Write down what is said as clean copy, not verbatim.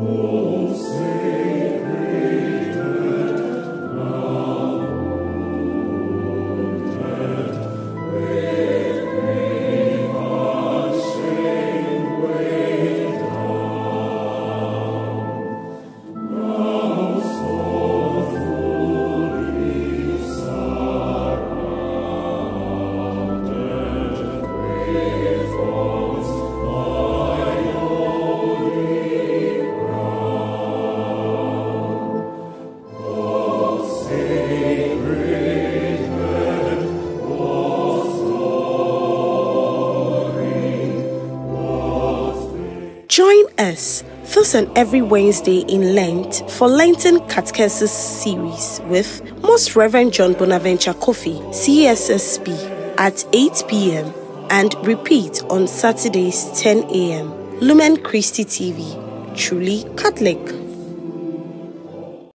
Join us this and every Wednesday in Lent for Lenten Catholic series with Most Rev Bonaventure Kwofie Cssp at 8 p.m. and repeat on Saturdays 10 a.m. Lumen Christi TV, truly Catholic.